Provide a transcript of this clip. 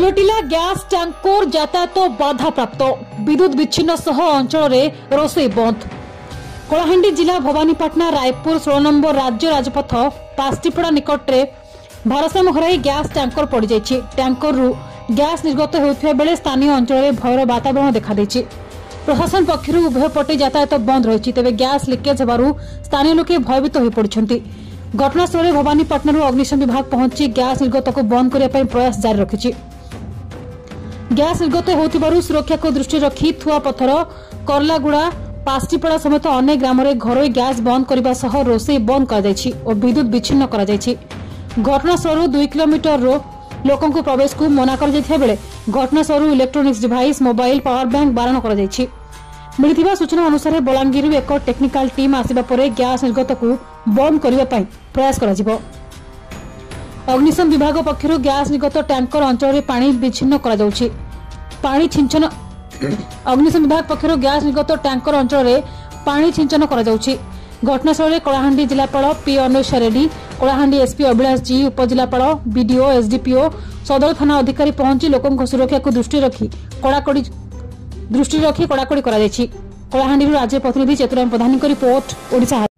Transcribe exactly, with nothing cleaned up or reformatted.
ओलटिला gas tanker यातायात बाधा प्राप्त विद्युत विच्छिन्न सह अंचल में रोषे बंद। कलाहांडी जिला भवानीपाटना रायपुर षोल नंबर राज्य राजपथ पास्टिपड़ा निकट में भारसाम्य हराई गैस टैंकर पड़ जाइछि। टैंकर रु गैस निर्गत होउथिबा बेले स्थानीय अंचल में भयर वातावरण देखा देछि। प्रशासन पक्षर उभय पटे यातायात बंद रही तेज गैस लिकेज होबारु स्थानीय लोके भयभीत हो पड़छन्ति। घटनास्थल भवानीपाटना अग्निशम विभाग पहुंची गैस निर्गत को बंद करने प्रयास जारी रखिछि। गैस निर्गत होतिबारु सुरक्षा को दृष्टि रखी थुआ पथर करलागुड़ा पास्टिपड़ा समेत अनेक ग्राम में घरोई गैस बंद करने सह रोषे बंद कर और विद्युत विच्छिन्न कर घटनास्थल दुई किलोमीटर लोकों को प्रवेश को मना कर बेले घटनास्थल electronics device mobile power bank बारण कर मिलथिबा सूचना अनुसार बलांगीर एक टेक्निकल टीम आसिबा परे गैस निर्गत को बंद करने प्रयास करा। अग्निशम विभाग पक्षर गैस निर्गत टैंकर अंचल में पानी विच्छिन्न पानी छिंचन अग्निशम विभाग पक्षर गैस निर्गत टैंकर अंचल में पानी छिंचन घटनास्थल कलाहांडी जिलापाल पी अनुषा रेड्डी कलाहांडी एसपी अभिलाष जी उपजिलापाल बीडीओ एसडीपीओ सदर थाना अधिकारी पहुंची लोकों सुरक्षा को दृष्टि रखी कड़ाकड़ी दृष्टि रखी कड़ाकड़ी करा कलाहांडी राज्य प्रतिनिधि चेतुराम प्रधान रिपोर्ट ओडिशा।